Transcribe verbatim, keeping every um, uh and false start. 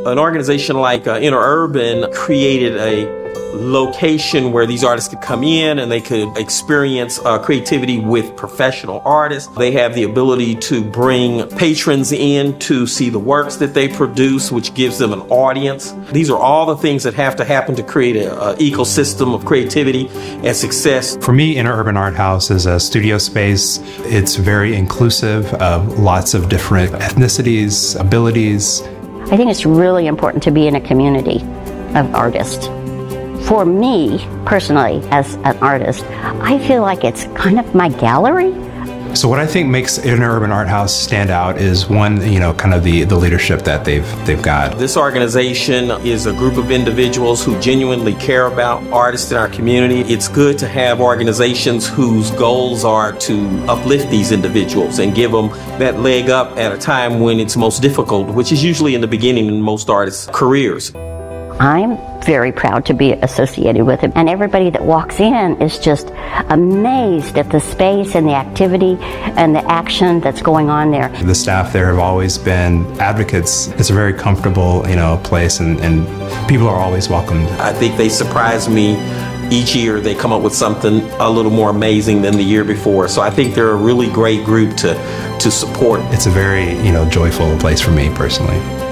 An organization like uh, Interurban created a location where these artists could come in and they could experience uh, creativity with professional artists. They have the ability to bring patrons in to see the works that they produce, which gives them an audience. These are all the things that have to happen to create an ecosystem of creativity and success. For me, Interurban Art House is a studio space. It's very inclusive of lots of different ethnicities, abilities. I think it's really important to be in a community of artists. For me, personally, as an artist, I feel like it's kind of my gallery. So what I think makes Interurban Art House stand out is one, you know, kind of the, the leadership that they've, they've got. This organization is a group of individuals who genuinely care about artists in our community. It's good to have organizations whose goals are to uplift these individuals and give them that leg up at a time when it's most difficult, which is usually in the beginning in most artists' careers. I'm very proud to be associated with it, and everybody that walks in is just amazed at the space and the activity and the action that's going on there. The staff there have always been advocates. It's a very comfortable, you know, place, and, and people are always welcomed. I think they surprise me. Each year they come up with something a little more amazing than the year before. So I think they're a really great group to, to support. It's a very, you know, joyful place for me personally.